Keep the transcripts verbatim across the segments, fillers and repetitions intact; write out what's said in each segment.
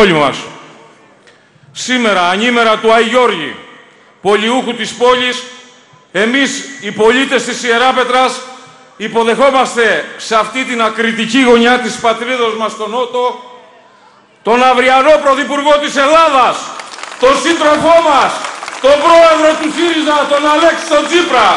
όλοι μας. Σήμερα, ανήμερα του Άη Γιώργη, πολιούχου της πόλης, εμείς οι πολίτες της Ιεράπετρας υποδεχόμαστε σε αυτή την ακριτική γωνιά της πατρίδος μας στον Νότο τον αυριανό Πρωθυπουργό της Ελλάδας, τον σύντροφό μας, τον πρόεδρο του ΣΥΡΙΖΑ, τον Αλέξη τον Τσίπρα.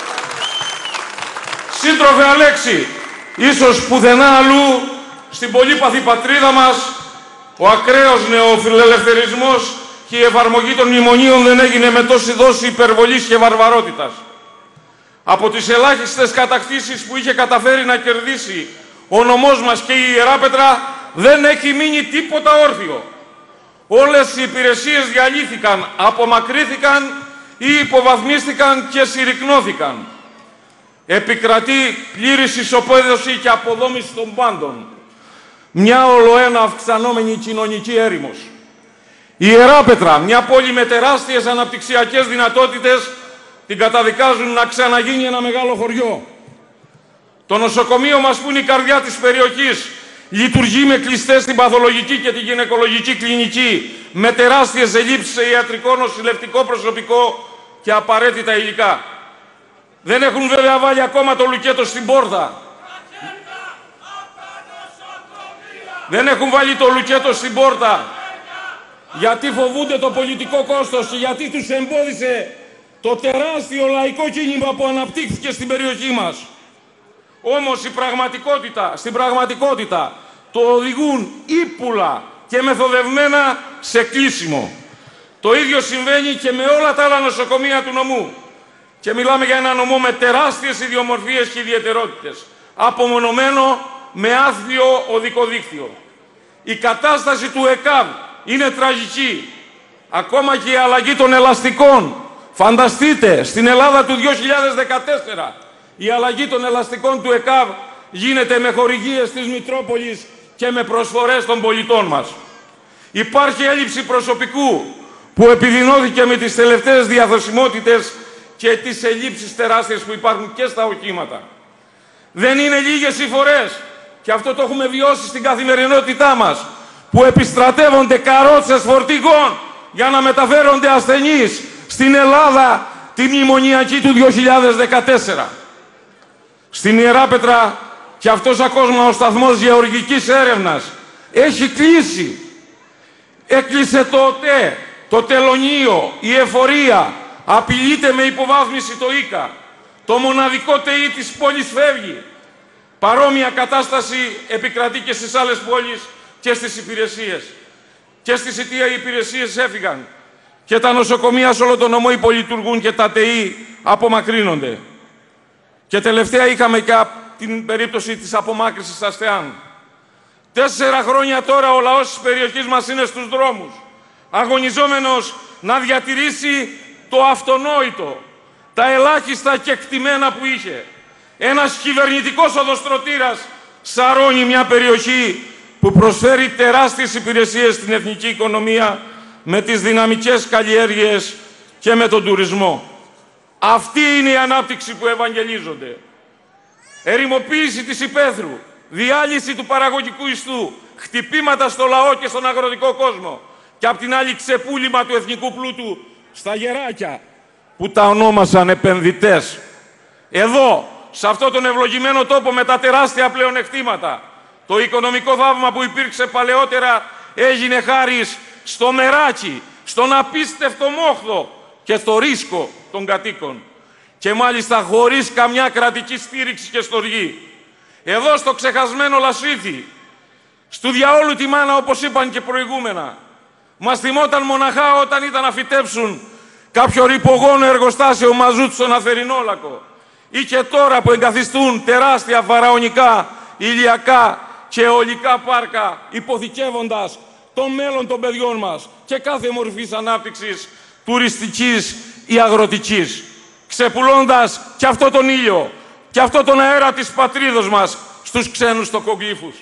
Σύντροφε Αλέξη, ίσως πουθενά αλλού στην πολύπαθη πατρίδα μας ο ακραίος νεοφιλελευθερισμός και η εφαρμογή των μνημονίων δεν έγινε με τόση δόση υπερβολής και βαρβαρότητας. Από τις ελάχιστες κατακτήσεις που είχε καταφέρει να κερδίσει ο νομός μας και η Ιεράπετρα δεν έχει μείνει τίποτα όρθιο. Όλες οι υπηρεσίες διαλύθηκαν, απομακρύθηκαν ή υποβαθμίστηκαν και συρρυκνώθηκαν. Επικρατεί πλήρης ισοπαίδωση και αποδόμηση των πάντων. Μια ολοένα αυξανόμενη κοινωνική έρημος. Η Ιεράπετρα, μια πόλη με τεράστιες αναπτυξιακές δυνατότητες, την καταδικάζουν να ξαναγίνει ένα μεγάλο χωριό. Το νοσοκομείο μας, που είναι η καρδιά της περιοχής, λειτουργεί με κλειστές στην παθολογική και την γυναικολογική κλινική, με τεράστιες ελλείψεις σε ιατρικό, νοσηλευτικό προσωπικό και απαραίτητα υλικά. Δεν έχουν βέβαια βάλει ακόμα το λουκέτο στην πόρτα. Δεν έχουν βάλει το λουκέτο στην πόρτα, γιατί φοβούνται το πολιτικό κόστος και γιατί τους εμπόδισε το τεράστιο λαϊκό κίνημα που αναπτύχθηκε στην περιοχή μας. Όμως η πραγματικότητα, στην πραγματικότητα το οδηγούν ύπουλα και μεθοδευμένα σε κλείσιμο. Το ίδιο συμβαίνει και με όλα τα άλλα νοσοκομεία του νομού. Και μιλάμε για ένα νομό με τεράστιες ιδιομορφίες και ιδιαιτερότητες. Απομονωμένο με άθλιο οδικό δίκτυο. Η κατάσταση του ΕΚΑΒ είναι τραγική. Ακόμα και η αλλαγή των ελαστικών. Φανταστείτε, στην Ελλάδα του δύο χιλιάδες δεκατέσσερα η αλλαγή των ελαστικών του ΕΚΑΒ γίνεται με χορηγίες της Μητρόπολης και με προσφορές των πολιτών μας. Υπάρχει έλλειψη προσωπικού που επιδεινώθηκε με τις τελευταίες διαθεσιμότητες και τις ελλείψεις τεράστιες που υπάρχουν και στα οχήματα. Δεν είναι λίγες οι φορές, και αυτό το έχουμε βιώσει στην καθημερινότητά μας, που επιστρατεύονται καρότσες φορτηγών για να μεταφέρονται ασθενείς στην Ελλάδα τη μνημονιακή του δύο χιλιάδες δεκατέσσερα. Στην Ιεράπετρα και αυτός ακόμα ο σταθμός γεωργικής έρευνας έχει κλείσει. Έκλεισε το ΟΤΕ, το τελωνείο, η εφορία, απειλείται με υποβάθμιση το ΙΚΑ. Το μοναδικό ΤΕΙ της πόλης φεύγει. Παρόμοια κατάσταση επικρατεί και στις άλλες πόλεις και στις υπηρεσίες. Και στη Σιτία οι υπηρεσίες έφυγαν. Και τα νοσοκομεία σε όλο τον νομό υπολειτουργούν και τα ΤΕΙ απομακρύνονται. Και τελευταία είχαμε και την περίπτωση της απομάκρυσης ΑΣΤΕΑΝ. Τέσσερα χρόνια τώρα ο λαός της περιοχής μας είναι στους δρόμους, αγωνιζόμενος να διατηρήσει το αυτονόητο, τα ελάχιστα κεκτημένα που είχε. Ένας κυβερνητικός οδοστρωτήρας σαρώνει μια περιοχή που προσφέρει τεράστιες υπηρεσίες στην εθνική οικονομία με τις δυναμικές καλλιέργειες και με τον τουρισμό. Αυτή είναι η ανάπτυξη που ευαγγελίζονται. Ερημοποίηση της υπαίθρου, διάλυση του παραγωγικού ιστού, χτυπήματα στο λαό και στον αγροτικό κόσμο και απ' την άλλη ξεπούλημα του εθνικού πλούτου στα γεράκια που τα ονόμασαν επενδυτές. Εδώ, σε αυτό τον ευλογημένο τόπο με τα τεράστια πλεονεκτήματα, το οικονομικό θαύμα που υπήρξε παλαιότερα έγινε χάρις στο μεράκι, στον απίστευτο μόχθο και στο ρίσκο των κατοίκων. Και μάλιστα χωρίς καμιά κρατική στήριξη και στοργή. Εδώ στο ξεχασμένο Λασίθι, στου διαόλου τη μάνα όπως είπαν και προηγούμενα, μας θυμόταν μοναχά όταν ήταν να φυτέψουν κάποιο ρυπογόνο εργοστάσιο μαζούτ στον Αθερινόλακο, ή και τώρα που εγκαθιστούν τεράστια φαραωνικά ηλιακά και αιωλικά πάρκα, υποθηκεύοντας το μέλλον των παιδιών μας και κάθε μορφής ανάπτυξης τουριστικής ή αγροτικής, ξεπουλώντας και αυτό τον ήλιο και αυτό τον αέρα της πατρίδος μας στους ξένους τοκογλύφους.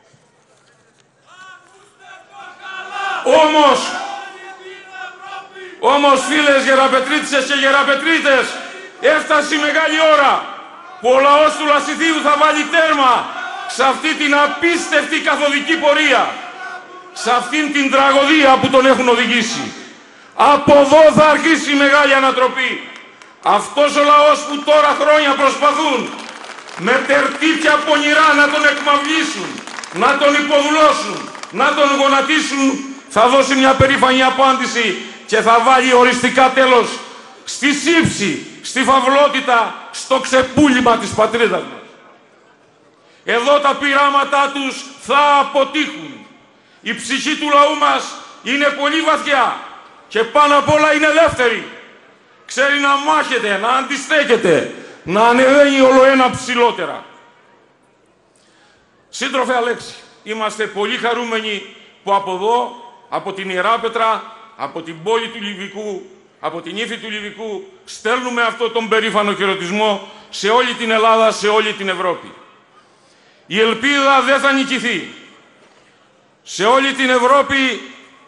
Όμως, όμως φίλες γεραπετρίτησες και γεραπετρίτες, έφτασε η μεγάλη ώρα που ο λαός του Λασιθίου θα βάλει τέρμα σε αυτή την απίστευτη καθοδική πορεία. σε αυτήν την τραγωδία που τον έχουν οδηγήσει. Από εδώ θα αρχίσει η μεγάλη ανατροπή. Αυτός ο λαός που τώρα χρόνια προσπαθούν με τερτύπια πονηρά να τον εκμαυλήσουν, να τον υποδουλώσουν, να τον γονατίσουν, θα δώσει μια περήφανη απάντηση και θα βάλει οριστικά τέλος στη σύψη, στη φαυλότητα, στο ξεπούλημα της πατρίδας μας. Εδώ τα πειράματά τους θα αποτύχουν. Η ψυχή του λαού μας είναι πολύ βαθιά και πάνω απ' όλα είναι ελεύθερη. Ξέρει να μάχεται, να αντιστέκεται, να ανεβαίνει ολοένα ψηλότερα. Σύντροφε Αλέξη, είμαστε πολύ χαρούμενοι που από εδώ, από την Ιεράπετρα, από την πόλη του Λιβικού, από την ύφη του Λιβικού, στέλνουμε αυτό τον περήφανο χαιρετισμό σε όλη την Ελλάδα, σε όλη την Ευρώπη. Η ελπίδα δεν θα νικηθεί. Σε όλη την Ευρώπη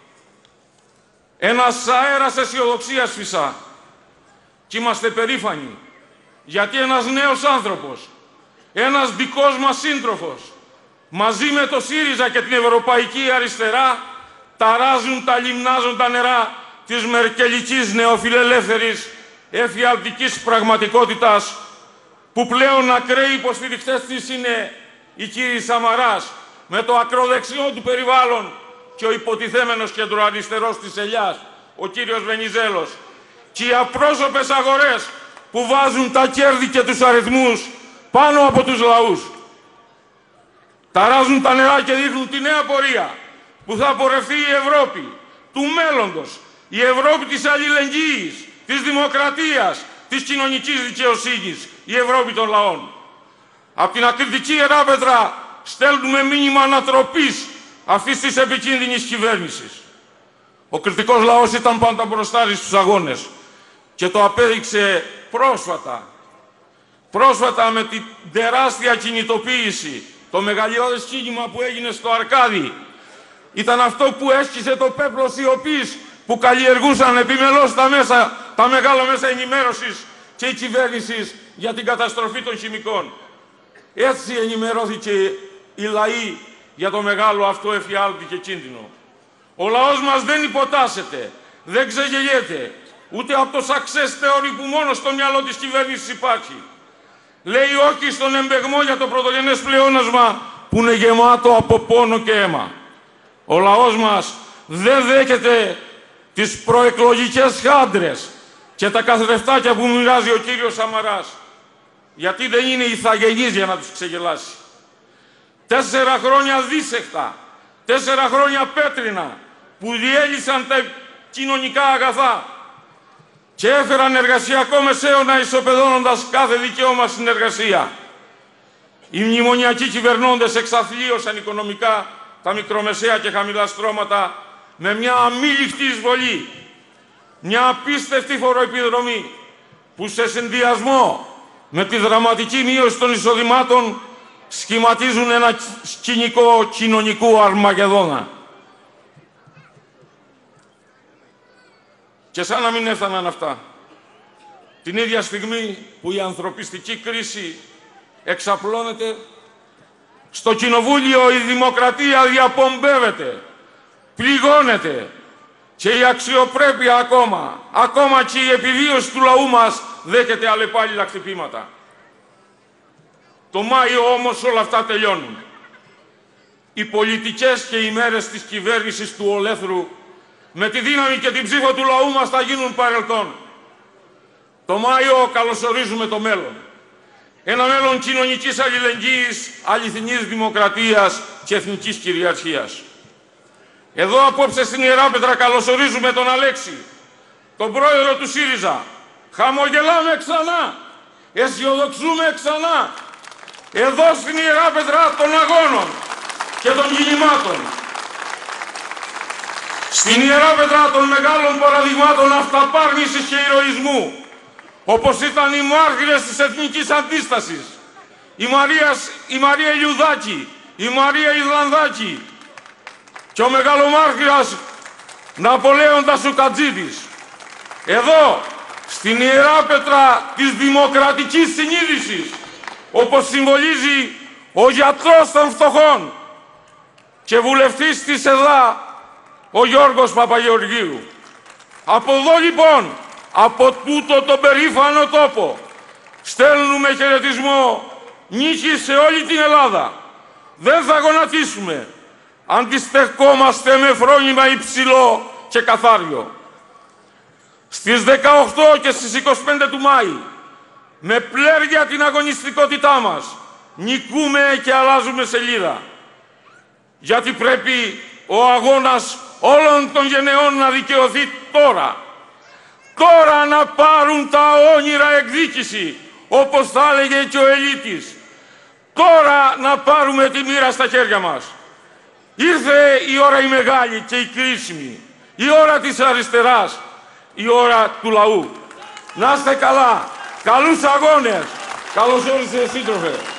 ένας αέρας αισιοδοξίας φυσά. Και είμαστε περήφανοι, γιατί ένας νέος άνθρωπος, ένας δικός μας σύντροφος, μαζί με το ΣΥΡΙΖΑ και την Ευρωπαϊκή Αριστερά, ταράζουν τα λιμνάζοντα νερά της μερκελικής νεοφιλελεύθερης εφιαλτικής πραγματικότητας, που πλέον ακραίοι υποστηριχτές της είναι οι κύριοι Σαμαράς, με το ακροδεξιό του περιβάλλον, και ο υποτιθέμενος κεντροαριστερός της Ελιάς, ο κύριος Βενιζέλος, και οι απρόσωπες αγορές που βάζουν τα κέρδη και τους αριθμούς πάνω από τους λαούς. Ταράζουν τα νερά και δείχνουν τη νέα πορεία που θα πορευτεί η Ευρώπη του μέλλοντος, η Ευρώπη της αλληλεγγύης, της δημοκρατίας, της κοινωνικής δικαιοσύνης, η Ευρώπη των λαών. Από την ακριτική Ιεράπετρα στέλνουμε μήνυμα ανατροπής αυτής της επικίνδυνης κυβέρνησης. Ο κριτικός λαός ήταν πάντα μπροστά στους αγώνες και το απέδειξε πρόσφατα. Πρόσφατα με την τεράστια κινητοποίηση, το μεγαλειώδες κίνημα που έγινε στο Αρκάδι, ήταν αυτό που έσκησε το πέπλο σιωπής που καλλιεργούσαν επιμελώς τα, μέσα, τα μεγάλα μέσα ενημέρωσης και η κυβέρνηση για την καταστροφή των χημικών. Έτσι ενημερώθηκε η λαή για το μεγάλο αυτό εφιάλτη και κίνδυνο. Ο λαός μας δεν υποτάσσεται, δεν ξεγελιέται, ούτε από το success theory που μόνο στο μυαλό της κυβέρνησης υπάρχει. Λέει όχι στον εμπεγμό για το πρωτογενές πλεόνασμα που είναι γεμάτο από πόνο και αίμα. Ο λαός μας δεν δέχεται τις προεκλογικές χάντρες και τα καθρεφτάκια που μοιράζει ο κύριος Σαμαράς, γιατί δεν είναι ηθαγενής για να τους ξεγελάσει. Τέσσερα χρόνια δίσεκτα, τέσσερα χρόνια πέτρινα που διέλυσαν τα κοινωνικά αγαθά και έφεραν εργασιακό μεσαίωνα ισοπεδώνοντας κάθε δικαίωμα στην εργασία. Οι μνημονιακοί κυβερνώντες εξαθλίωσαν οικονομικά τα μικρομεσαία και χαμηλά στρώματα με μια αμήλικτη εισβολή, μια απίστευτη φοροεπιδρομή που σε συνδυασμό με τη δραματική μείωση των εισοδημάτων σχηματίζουν ένα σκηνικό κοινωνικού Αρμαγεδόνα. Και σαν να μην έφταναν αυτά, την ίδια στιγμή που η ανθρωπιστική κρίση εξαπλώνεται, στο Κοινοβούλιο η δημοκρατία διαπομπεύεται, πληγώνεται και η αξιοπρέπεια ακόμα, ακόμα και η επιβίωση του λαού μας δέχεται αλλεπάλληλα χτυπήματα. Το Μάιο όμως όλα αυτά τελειώνουν. Οι πολιτικές και οι μέρες της κυβέρνησης του ολέθρου με τη δύναμη και την ψήφο του λαού μας θα γίνουν παρελθόν. Το Μάιο καλωσορίζουμε το μέλλον. Ένα μέλλον κοινωνικής αλληλεγγύης, αληθινής δημοκρατίας και εθνικής κυριαρχίας. Εδώ απόψε στην Ιεράπετρα καλωσορίζουμε τον Αλέξη, τον πρόεδρο του ΣΥΡΙΖΑ. Χαμογελάμε ξανά, αισιοδοξούμε ξανά. Εδώ στην Ιεράπετρα των αγώνων και των κινημάτων. Στην Ιεράπετρα των μεγάλων παραδειγμάτων αυταπάρνησης και ηρωισμού, όπως ήταν οι μάρτυρες της εθνικής αντίστασης, η Μαρία, η Μαρία Ηλιουδάκη, η Μαρία Ιδλανδάκη και ο μεγαλομάρτυρας Ναπολέοντας ο Κατζίδης. Εδώ, στην Ιεράπετρα της δημοκρατικής συνείδησης, όπως συμβολίζει ο γιατρός των φτωχών, και βουλευτής της ΕΔΑ, ο Γιώργος Παπαγεωργίου. Από εδώ λοιπόν, από τούτο τον περήφανο τόπο, στέλνουμε χαιρετισμό νίκη σε όλη την Ελλάδα. Δεν θα γονατίσουμε. Αντιστεκόμαστε με φρόνημα υψηλό και καθάριο. Στις δεκαοκτώ και στις είκοσι πέντε του Μάη, με πλέρια την αγωνιστικότητά μας, νικούμε και αλλάζουμε σελίδα. Γιατί πρέπει ο αγώνας όλων των γενεών να δικαιωθεί τώρα. Τώρα να πάρουν τα όνειρα εκδίκηση, όπως θα έλεγε και ο Ελίτης. Τώρα να πάρουμε τη μοίρα στα χέρια μας. Ήρθε η ώρα η μεγάλη και η κρίσιμη. Η ώρα της αριστεράς. Η ώρα του λαού. Να είστε καλά. Καλούς αγώνες. Καλώς όρισες, σύντροφε.